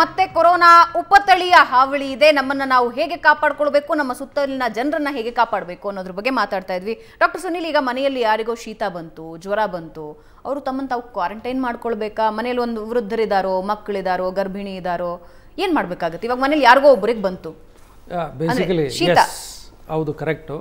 ಮತ್ತೆ ಕೊರೋನಾ ಉಪತಳಿಯ ಹಾವಳಿ ಇದೆ. ನಮ್ಮನ್ನ ನಾವು ಹೇಗೆ ಕಾಪಾಡಿಕೊಳ್ಳಬೇಕು, ನಮ್ಮ ಸುತ್ತಲಿನ ಜನರನ್ನ ಹೇಗೆ ಕಾಪಾಡಬೇಕು ಅನ್ನೋದ್ರ ಬಗ್ಗೆ ಮಾತಾಡ್ತಾ ಇದ್ವಿ. ಡಾಕ್ಟರ್ ಸುನಿಲ್, ಈಗ ಮನೆಯಲ್ಲಿ ಯಾರಿಗೋ ಶೀತ ಬಂತು, ಜ್ವರ ಬಂತು, ಅವರು ತಮ್ಮನ್ನು ತಾವು ಕ್ವಾರಂಟೈನ್ ಮಾಡ್ಕೊಳ್ಬೇಕಾ? ಮನೇಲಿ ಒಂದು ವೃದ್ಧರಿದ್ದಾರೋ, ಮಕ್ಕಳಿದಾರೋ, ಗರ್ಭಿಣಿ ಇದ್ದಾರೋ, ಏನು ಮಾಡಬೇಕಾಗುತ್ತೆ? ಇವಾಗ ಮನೇಲಿ ಯಾರಿಗೋ ಒಬ್ಬರಿಗೆ ಬಂತು, ಬೇಸಿಕಲಿ ಶೀತ. ಹೌದು, ಕರೆಕ್ಟು.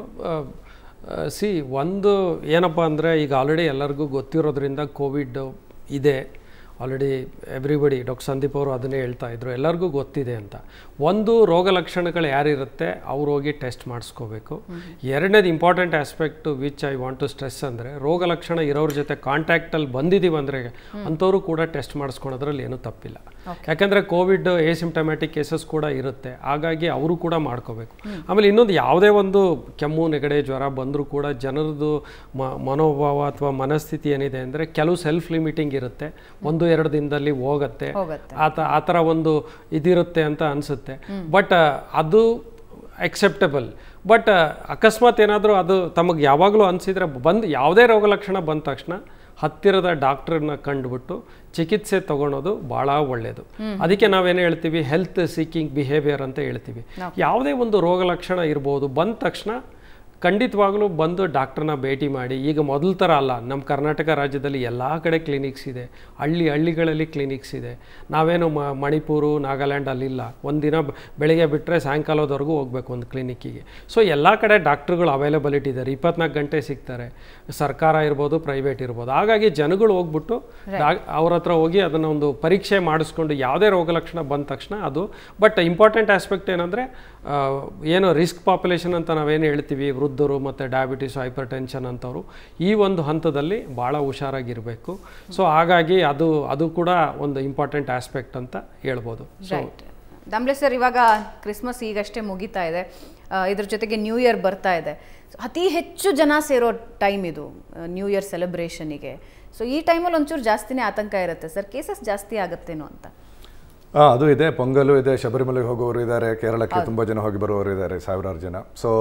ಒಂದು ಏನಪ್ಪ ಅಂದರೆ, ಈಗ ಆಲ್ರೆಡಿ ಎಲ್ಲರಿಗೂ ಗೊತ್ತಿರೋದ್ರಿಂದ ಕೋವಿಡ್ ಇದೆ. ಆಲ್ರೆಡಿ ಎವ್ರಿಬಡಿ, ಡಾಕ್ಟರ್ ಸಂದೀಪ್ ಅವರು ಅದನ್ನೇ ಹೇಳ್ತಾ ಇದ್ರು, ಎಲ್ಲರಿಗೂ ಗೊತ್ತಿದೆ ಅಂತ. ಒಂದು, ರೋಗ ಲಕ್ಷಣಗಳು ಯಾರಿರುತ್ತೆ ಅವ್ರು ಹೋಗಿ ಟೆಸ್ಟ್ ಮಾಡಿಸ್ಕೋಬೇಕು. ಎರಡನೇದು important aspect which I want to stress ಅಂದರೆ, ರೋಗ ಲಕ್ಷಣ ಇರೋರ ಜೊತೆ ಕಾಂಟ್ಯಾಕ್ಟಲ್ಲಿ ಬಂದಿದ್ದೀವಿ ಅಂದರೆ ಅಂಥವರು ಕೂಡ ಟೆಸ್ಟ್ ಮಾಡಿಸ್ಕೊಳೋದ್ರಲ್ಲಿ ಏನೂ ತಪ್ಪಿಲ್ಲ. ಯಾಕೆಂದರೆ ಕೋವಿಡ್ ಎಸಿಂಪ್ಟಮ್ಯಾಟಿಕ್ ಕೇಸಸ್ ಕೂಡ ಇರುತ್ತೆ, ಹಾಗಾಗಿ ಅವರು ಕೂಡ ಮಾಡ್ಕೋಬೇಕು. ಆಮೇಲೆ ಇನ್ನೊಂದು, ಯಾವುದೇ ಒಂದು ಕೆಮ್ಮು, ನೆಗಡೆ, ಜ್ವರ ಬಂದರೂ ಕೂಡ ಜನರದ್ದು ಮನೋಭಾವ ಅಥವಾ ಮನಸ್ಥಿತಿ ಏನಿದೆ ಅಂದರೆ, ಕೆಲವು ಸೆಲ್ಫ್ ಲಿಮಿಟಿಂಗ್ ಇರುತ್ತೆ, 1-2 ದಿನದಲ್ಲಿ ಹೋಗುತ್ತೆ, ಆ ಥರ ಒಂದು ಇದಿರುತ್ತೆ ಅಂತ ಅನಿಸುತ್ತೆ. ಬಟ್ ಅದು ಎಕ್ಸೆಪ್ಟಬಲ್. ಬಟ್ ಅಕಸ್ಮಾತ್ ಏನಾದರೂ ಅದು ತಮಗೆ ಯಾವಾಗಲೂ ಅನಿಸಿದರೆ, ಯಾವುದೇ ರೋಗ ಲಕ್ಷಣ ಬಂದ ತಕ್ಷಣ ಹತ್ತಿರದ ಡಾಕ್ಟ್ರನ್ನ ಕಂಡುಬಿಟ್ಟು ಚಿಕಿತ್ಸೆ ತಗೊಳೋದು ಭಾಳ ಒಳ್ಳೆಯದು. ಅದಕ್ಕೆ ನಾವೇನು ಹೇಳ್ತೀವಿ, ಹೆಲ್ತ್ ಸೀಕಿಂಗ್ ಬಿಹೇವಿಯರ್ ಅಂತ ಹೇಳ್ತೀವಿ. ಯಾವುದೇ ಒಂದು ರೋಗ ಲಕ್ಷಣ ಇರ್ಬೋದು, ಬಂದ ತಕ್ಷಣ ಖಂಡಿತವಾಗಲೂ ಬಂದು ಡಾಕ್ಟ್ರನ್ನ ಭೇಟಿ ಮಾಡಿ. ಈಗ ಮೊದಲ ಥರ ಅಲ್ಲ, ನಮ್ಮ ಕರ್ನಾಟಕ ರಾಜ್ಯದಲ್ಲಿ ಎಲ್ಲ ಕಡೆ ಕ್ಲಿನಿಕ್ಸ್ ಇದೆ, ಹಳ್ಳಿಗಳಲ್ಲಿ ಕ್ಲಿನಿಕ್ಸ್ ಇದೆ. ನಾವೇನು ಮಣಿಪುರು, ನಾಗಾಲ್ಯಾಂಡ್ ಅಲ್ಲಿಲ್ಲ. ಒಂದಿನ ಬೆಳಗ್ಗೆ ಬಿಟ್ಟರೆ ಸಾಯಂಕಾಲದವರೆಗೂ ಹೋಗ್ಬೇಕು ಒಂದು ಕ್ಲಿನಿಕ್ಕಿಗೆ. ಸೊ ಎಲ್ಲ ಕಡೆ ಡಾಕ್ಟ್ರುಗಳು ಅವೈಲಬಿಲಿಟಿ ಇದ್ದಾರೆ, 24 ಗಂಟೆ ಸಿಗ್ತಾರೆ, ಸರ್ಕಾರ ಇರ್ಬೋದು, ಪ್ರೈವೇಟ್ ಇರ್ಬೋದು. ಹಾಗಾಗಿ ಜನಗಳು ಹೋಗ್ಬಿಟ್ಟು ಅವ್ರ ಹತ್ರ ಹೋಗಿ ಅದನ್ನು ಒಂದು ಪರೀಕ್ಷೆ ಮಾಡಿಸ್ಕೊಂಡು ಯಾವುದೇ ರೋಗ ಲಕ್ಷಣ ಬಂದ ತಕ್ಷಣ ಅದು. ಬಟ್ ಇಂಪಾರ್ಟೆಂಟ್ ಆಸ್ಪೆಕ್ಟ್ ಏನಂದರೆ, ಏನು ರಿಸ್ಕ್ ಪಾಪ್ಯುಲೇಷನ್ ಅಂತ ನಾವೇನು ಹೇಳ್ತೀವಿ, ವೃದ್ಧರು ಮತ್ತು ಡಯಾಬಿಟಿಸ್, ಹೈಪರ್ ಟೆನ್ಷನ್ ಅಂಥವ್ರು ಈ ಒಂದು ಹಂತದಲ್ಲಿ ಭಾಳ ಹುಷಾರಾಗಿರಬೇಕು. ಸೊ ಹಾಗಾಗಿ ಅದು ಕೂಡ ಒಂದು ಇಂಪಾರ್ಟೆಂಟ್ ಆಸ್ಪೆಕ್ಟ್ ಅಂತ ಹೇಳ್ಬೋದು. ದಾಮ್ಲೆ ಸರ್, ಇವಾಗ ಕ್ರಿಸ್ಮಸ್ ಈಗಷ್ಟೇ ಮುಗಿತಾ ಇದೆ, ಇದ್ರ ಜೊತೆಗೆ ನ್ಯೂ ಇಯರ್ ಬರ್ತಾ ಇದೆ. ಅತಿ ಹೆಚ್ಚು ಜನ ಸೇರೋ ಟೈಮ್ ಇದು ನ್ಯೂ ಇಯರ್ ಸೆಲೆಬ್ರೇಷನಿಗೆ. ಸೊ ಈ ಟೈಮಲ್ಲಿ ಒಂಚೂರು ಜಾಸ್ತಿನೇ ಆತಂಕ ಇರುತ್ತೆ ಸರ್, ಕೇಸಸ್ ಜಾಸ್ತಿ ಆಗುತ್ತೇನೋ ಅಂತ. ಅದು ಇದೆ, ಪೊಂಗಲು ಇದೆ, ಶಬರಿಮಲೆಗೆ ಹೋಗೋರು ಇದ್ದಾರೆ, ಕೇರಳಕ್ಕೆ ತುಂಬ ಜನ ಹೋಗಿ ಬರುವವರು ಇದ್ದಾರೆ, ಸಾವಿರಾರು ಜನ. ಸೊ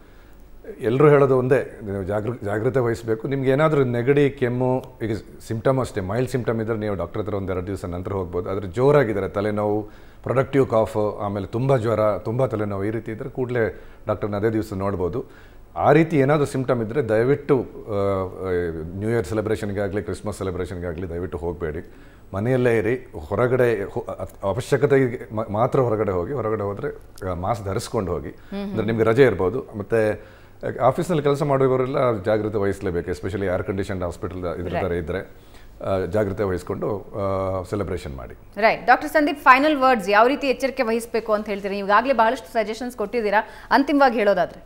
ಎಲ್ಲರೂ ಹೇಳೋದು ಒಂದೇ, ನೀವು ಜಾಗ್ರತೆ ವಹಿಸಬೇಕು. ನಿಮ್ಗೆ ಏನಾದರೂ ನೆಗಡಿ, ಕೆಮ್ಮು, ಈಗ ಸಿಂಪ್ಟಮ್ ಅಷ್ಟೇ, ಮೈಲ್ಡ್ ಸಿಂಪ್ಟಮ್ ಇದ್ದರೆ ನೀವು ಡಾಕ್ಟರ್ ಹತ್ರ 1-2 ದಿವಸ ನಂತರ ಹೋಗ್ಬೋದು. ಆದರೆ ಜೋರಾಗಿದ್ದಾರೆ, ತಲೆನೋವು, ಪ್ರೊಡಕ್ಟಿವ್ ಕಾಫು, ಆಮೇಲೆ ತುಂಬ ಜ್ವರ, ತುಂಬ ತಲೆನೋವು, ಈ ರೀತಿ ಇದ್ದರೆ ಕೂಡಲೇ ಡಾಕ್ಟರ್ನ ಅದೇ ದಿವಸ ನೋಡ್ಬೋದು. ಆ ರೀತಿ ಏನಾದರೂ ಸಿಂಪ್ಟಮ್ ಇದ್ದರೆ ದಯವಿಟ್ಟು ನ್ಯೂ ಇಯರ್ ಸೆಲೆಬ್ರೇಷನ್ಗಾಗಲಿ, ಕ್ರಿಸ್ಮಸ್ ಸೆಲೆಬ್ರೇಷನ್ಗಾಗಲಿ ದಯವಿಟ್ಟು ಹೋಗಬೇಡಿ, ಮನೆಯಲ್ಲೇ ಇರಿ. ಹೊರಗಡೆ ಅವಶ್ಯಕತೆಗೆ ಮಾತ್ರ ಹೊರಗಡೆ ಹೋಗಿ, ಹೊರಗಡೆ ಹೋದರೆ ಮಾಸ್ಕ್ ಧರಿಸ್ಕೊಂಡು ಹೋಗಿ, ಅಂದರೆ ನಿಮಗೆ ರಜೆ ಇರ್ಬೋದು. ಮತ್ತು ಆಫೀಸ್ನಲ್ಲಿ ಕೆಲಸ ಮಾಡುವವರೆಲ್ಲ ಜಾಗ್ರತೆ ವಹಿಸಲೇಬೇಕು, ಎಸ್ಪೆಷಲಿ ಏರ್ ಕಂಡೀಷನ್ ಹಾಸ್ಪಿಟಲ್ ಇದ್ರ ಥರ ಇದ್ದರೆ ಜಾಗ್ರತೆ ವಹಿಸ್ಕೊಂಡು ಸೆಲೆಬ್ರೇಷನ್ ಮಾಡಿ. Right. Doctor Sandeep, final words, ಯಾವ ರೀತಿ ಎಚ್ಚರಿಕೆ ವಹಿಸಬೇಕು ಅಂತ ಹೇಳ್ತೀರಾ? ಈಗಾಗಲೇ ಬಹಳಷ್ಟು ಸಜೆಷನ್ಸ್ ಕೊಟ್ಟಿದ್ದೀರಾ, ಅಂತಿಮವಾಗಿ ಹೇಳೋದಾದ್ರೆ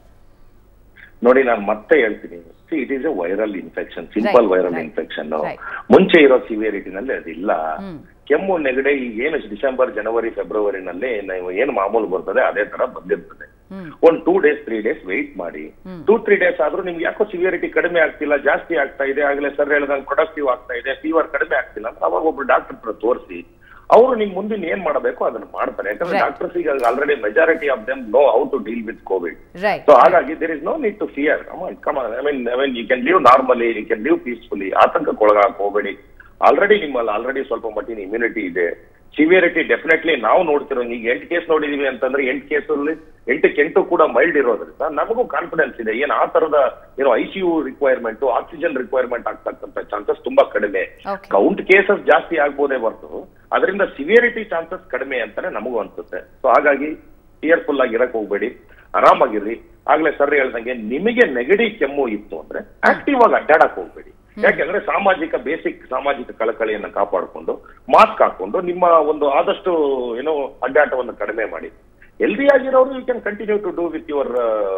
ನೋಡಿ, ನಾನು ಮತ್ತೆ ಹೇಳ್ತೀನಿ, it is a viral infection, simple viral infection. ಮುಂಚೆ ಇರೋ ಸಿವಿಯರಿಟಿನಲ್ಲಿ ಅದಿಲ್ಲ. ಕೆಮ್ಮು, ನೆಗಡೆ ಈಗ ಏನು ಡಿಸೆಂಬರ್, ಜನವರಿ, ಫೆಬ್ರವರಿನಲ್ಲಿ ಏನು ಮಾಮೂಲು ಬರ್ತದೆ ಅದೇ ತರ ಬಂದಿರ್ತದೆ. 2 days 3 days ವೆಯ್ಟ್ ಮಾಡಿ. 2-3 days ಆದ್ರೂ ನಿಮ್ಗೆ ಯಾಕೋ ಸಿವಿಯರಿಟಿ ಕಡಿಮೆ ಆಗ್ತಿಲ್ಲ, ಜಾಸ್ತಿ ಆಗ್ತಾ ಇದೆ, ಆಗ್ಲೇ ಸರ್ ಹೇಳ್ದಂಗೆ ಪ್ರೊಡಕ್ಟಿವ್ ಆಗ್ತಾ ಇದೆ, ಫೀವರ್ ಕಡಿಮೆ ಆಗ್ತಿಲ್ಲ ಅಂತ ಅವಾಗ ಒಬ್ರು ಡಾಕ್ಟರ್ ಹತ್ರ ತೋರಿಸಿ ಅವರು ನಿಮ್ ಮುಂದಿನ ಏನ್ ಮಾಡಬೇಕು ಅದನ್ನ ಮಾಡ್ತಾರೆ. ಯಾಕಂದ್ರೆ ಡಾಕ್ಟರ್ಸ್ ಈಗ already majority of them know how to deal with Covid. So ಹಾಗಾಗಿ there is no need to fear. I mean you can live normally, you can live peacefully. ಆತಂಕಕ್ಕೊಳಗಾಕ್ ಹೋಗಬೇಡಿ. ನಿಮ್ಮಲ್ಲಿ ಆಲ್ರೆಡಿ ಸ್ವಲ್ಪ ಮಟ್ಟಿನ ಇಮ್ಯುನಿಟಿ ಇದೆ. ಸಿವಿಯರಿಟಿ ಡೆಫಿನೆಟ್ಲಿ ನಾವು ನೋಡ್ತಿರೋ, ಈಗ 8 case ನೋಡಿದೀವಿ ಅಂತಂದ್ರೆ 8 ಕೇಸಲ್ಲಿ 8ಕ್ಕೆ 8 ಕೂಡ ಮೈಲ್ಡ್ ಇರೋದ್ರಿಂದ ನಮಗೂ ಕಾನ್ಫಿಡೆನ್ಸ್ ಇದೆ. ಏನ್ ಆ ತರದ ICU ರಿಕ್ವೈರ್ಮೆಂಟ್, ಆಕ್ಸಿಜನ್ ರಿಕ್ವೈರ್ಮೆಂಟ್ ಆಗ್ತಕ್ಕಂಥ ಚಾನ್ಸಸ್ ತುಂಬಾ ಕಡಿಮೆ. ಕೌಂಟ್ ಕೇಸಸ್ ಜಾಸ್ತಿ ಆಗ್ಬೋದೇ ಹೊರತು ಅದರಿಂದ ಸಿವಿಯರಿಟಿ ಚಾನ್ಸಸ್ ಕಡಿಮೆ ಅಂತಾನೆ ನಮಗೂ ಅನ್ಸುತ್ತೆ. ಸೊ ಹಾಗಾಗಿ ಫಿಯರ್ಫುಲ್ ಆಗಿ ಇರಕ್ ಹೋಗ್ಬೇಡಿ, ಆರಾಮಾಗಿರ್ರಿ. ಆಗ್ಲೇ ಸರ್ ಹೇಳ್ದಂಗೆ ನಿಮಗೆ ನೆಗಡಿ, ಕೆಮ್ಮು ಇತ್ತು ಅಂದ್ರೆ ಆಕ್ಟಿವ್ ಆಗಿ ಅಡ್ಡಾಡಕ್ ಹೋಗ್ಬೇಡಿ. ಯಾಕೆಂದ್ರೆ ಬೇಸಿಕ್ ಸಾಮಾಜಿಕ ಕಳಕಳಿಯನ್ನ ಕಾಪಾಡಿಕೊಂಡು ಮಾಸ್ಕ್ ಹಾಕೊಂಡು ನಿಮ್ಮ ಒಂದು ಆದಷ್ಟು ಅಡ್ಡಾಟವನ್ನು ಕಡಿಮೆ ಮಾಡಿ. ಹೆಲ್ದಿ ಆಗಿರೋರು you can continue to do with your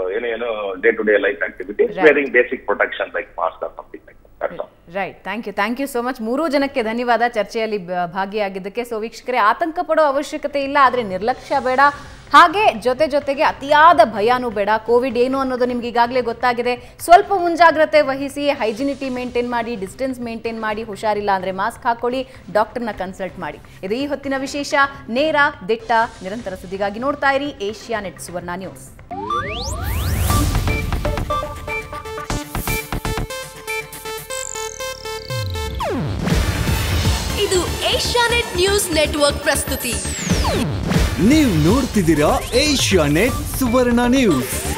day to day life activities, wearing basic protection like mask or something like that. Right. Thank you so much. 3 ಜನಕ್ಕೆ ಧನ್ಯವಾದ ಚರ್ಚೆಯಲ್ಲಿ ಭಾಗಿಯಾಗಿದ್ದಕ್ಕೆ. ಸೊ ವೀಕ್ಷಕರೇ, ಆತಂಕ ಪಡೋ ಅವಶ್ಯಕತೆ ಇಲ್ಲ, ಆದರೆ ನಿರ್ಲಕ್ಷ್ಯ ಬೇಡ. ಹಾಗೆ ಜೊತೆಗೆ ಅತಿಯಾದ ಭಯಾನೂ ಬೇಡ. ಕೋವಿಡ್ ಏನು ಅನ್ನೋದು ನಿಮ್ಗೆ ಈಗಾಗಲೇ ಗೊತ್ತಾಗಿದೆ. ಸ್ವಲ್ಪ ಮುಂಜಾಗ್ರತೆ ವಹಿಸಿ, ಹೈಜಿನಿಟಿ ಮೇಂಟೈನ್ ಮಾಡಿ, ಡಿಸ್ಟೆನ್ಸ್ ಮೇಂಟೈನ್ ಮಾಡಿ, ಹುಷಾರಿಲ್ಲ ಅಂದರೆ ಮಾಸ್ಕ್ ಹಾಕೊಳ್ಳಿ, ಡಾಕ್ಟರ್ನ ಕನ್ಸಲ್ಟ್ ಮಾಡಿ. ಇದು ಈ ಹೊತ್ತಿನ ವಿಶೇಷ. ನೇರ, ದಿಟ್ಟ, ನಿರಂತರ ಸುದ್ದಿಗಾಗಿ ನೋಡ್ತಾ ಇರಿ ಏಷ್ಯಾನೆಟ್ ಸುವರ್ಣ ನ್ಯೂಸ್. ಇದು ಏಷ್ಯಾನೆಟ್ ನ್ಯೂಸ್ ನೆಟ್ವರ್ಕ್ ಪ್ರಸ್ತುತಿ. ನೀವು ನೋಡ್ತಿದ್ದೀರಾ ಏಷ್ಯಾನೆಟ್ ಸುವರ್ಣ ನ್ಯೂಸ್.